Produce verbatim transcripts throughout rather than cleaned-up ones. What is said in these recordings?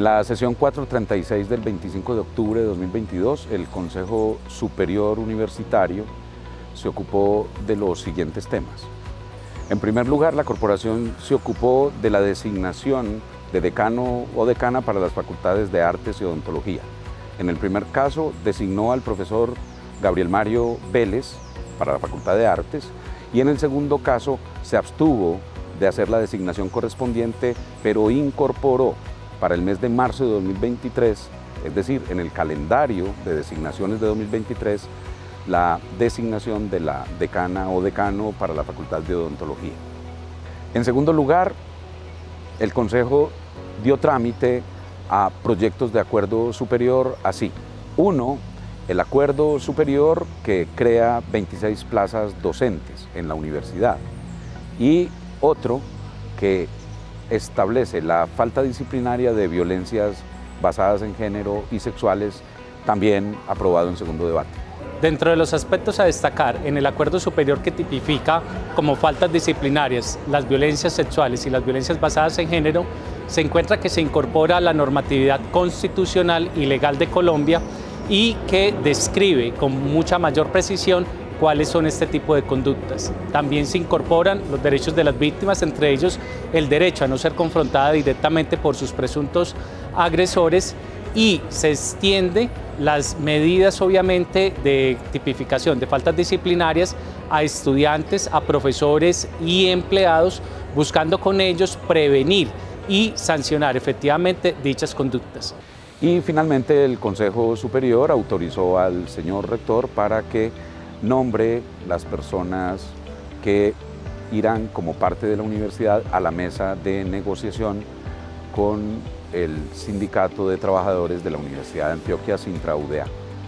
En la sesión cuatrocientos treinta y seis del veinticinco de octubre de dos mil veintidós, el Consejo Superior Universitario se ocupó de los siguientes temas. En primer lugar, la corporación se ocupó de la designación de decano o decana para las facultades de Artes y Odontología. En el primer caso, designó al profesor Gabriel Mario Vélez para la Facultad de Artes, y en el segundo caso se abstuvo de hacer la designación correspondiente, pero incorporó para el mes de marzo de dos mil veintitrés, es decir, en el calendario de designaciones de dos mil veintitrés, la designación de la decana o decano para la Facultad de Odontología. En segundo lugar, el Consejo dio trámite a proyectos de acuerdo superior así. Uno, el acuerdo superior que crea veintiséis plazas docentes en la universidad, y otro que establece la falta disciplinaria de violencias basadas en género y sexuales, también aprobado en segundo debate. Dentro de los aspectos a destacar en el acuerdo superior que tipifica como faltas disciplinarias las violencias sexuales y las violencias basadas en género, se encuentra que se incorpora la normatividad constitucional y legal de Colombia y que describe con mucha mayor precisión cuáles son este tipo de conductas. También se incorporan los derechos de las víctimas, entre ellos el derecho a no ser confrontada directamente por sus presuntos agresores, y se extiende las medidas obviamente de tipificación de faltas disciplinarias a estudiantes, a profesores y empleados, buscando con ellos prevenir y sancionar efectivamente dichas conductas. Y finalmente el Consejo Superior autorizó al señor rector para que nombre las personas que irán como parte de la universidad a la mesa de negociación con el Sindicato de Trabajadores de la Universidad de Antioquia, Sintra U D A.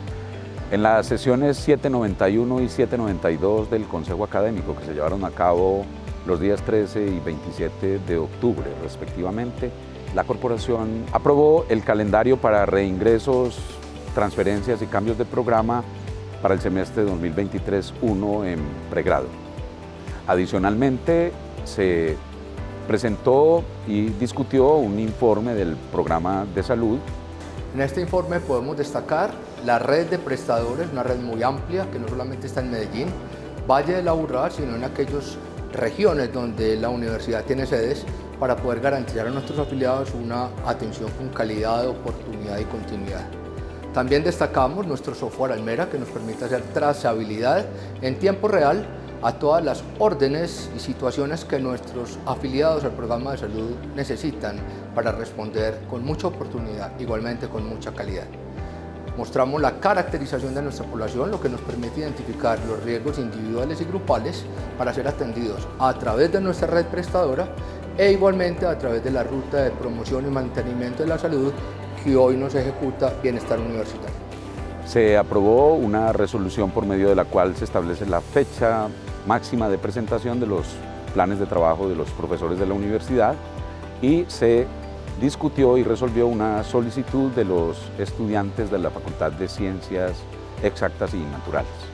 En las sesiones setecientos noventa y uno y setecientos noventa y dos del Consejo Académico, que se llevaron a cabo los días trece y veintisiete de octubre respectivamente, la corporación aprobó el calendario para reingresos, transferencias y cambios de programa para el semestre dos mil veintitrés uno en pregrado. Adicionalmente, se presentó y discutió un informe del programa de salud. En este informe podemos destacar la red de prestadores, una red muy amplia que no solamente está en Medellín, Valle del Aburrá, sino en aquellas regiones donde la universidad tiene sedes, para poder garantizar a nuestros afiliados una atención con calidad, oportunidad y continuidad. También destacamos nuestro software Almera, que nos permite hacer trazabilidad en tiempo real a todas las órdenes y situaciones que nuestros afiliados al programa de salud necesitan para responder con mucha oportunidad, igualmente con mucha calidad. Mostramos la caracterización de nuestra población, lo que nos permite identificar los riesgos individuales y grupales para ser atendidos a través de nuestra red prestadora e igualmente a través de la ruta de promoción y mantenimiento de la salud que hoy nos ejecuta Bienestar Universitario. Se aprobó una resolución por medio de la cual se establece la fecha máxima de presentación de los planes de trabajo de los profesores de la universidad, y se discutió y resolvió una solicitud de los estudiantes de la Facultad de Ciencias Exactas y Naturales.